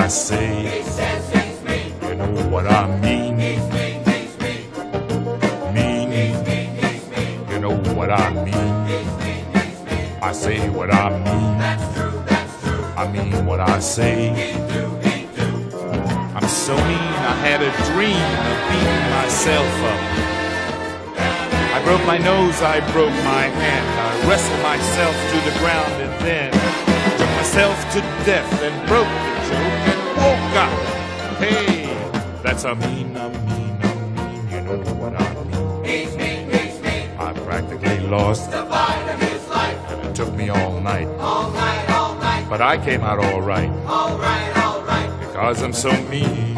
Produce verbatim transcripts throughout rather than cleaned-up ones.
say. He says he's mean. You know what I mean. He's mean, he's mean. Mean. He's mean, he's mean. You know what I mean. He's mean, he's mean. I say what I mean. That's true, that's true. I mean what I say. He do, he do. I'm so mean, I had a dream of beating myself up. I broke my nose, I broke my hand. I wrestled myself to the ground and then took myself to death and broke the joke and woke up. Hey, that's a mean, a mean, a mean, you know what I mean. He's mean, he's mean. I practically lost, The fight of his life. and it took me all night. All night, all night. But I came out all right, All right, all right. because I'm so mean.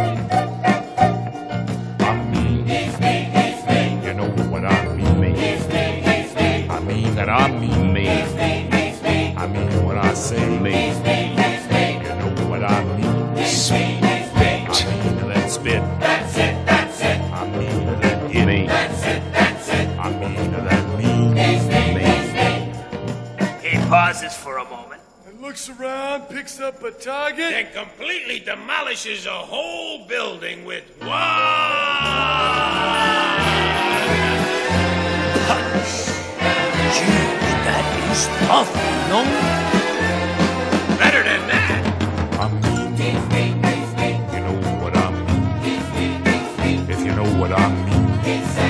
I'm mean, He's mean, he's mean. you know what I mean. He's mean, he's mean. I mean that I mean me. He's mean, he's mean. I mean what I say. He's mean, he's mean. You know what I mean. He's mean, he's mean. I mean that spit. That's it, that's it. I mean that it. That's it, that's it. I mean that mean. He's mean, he's mean. He pauses for a moment. And looks around, picks up a target. And completely demolishes a whole building with one punch. Gee, that is tough, no? Better than that. I mean, He's mean, he's mean. you know what I mean. He's mean, he's mean. If you know what I mean. He says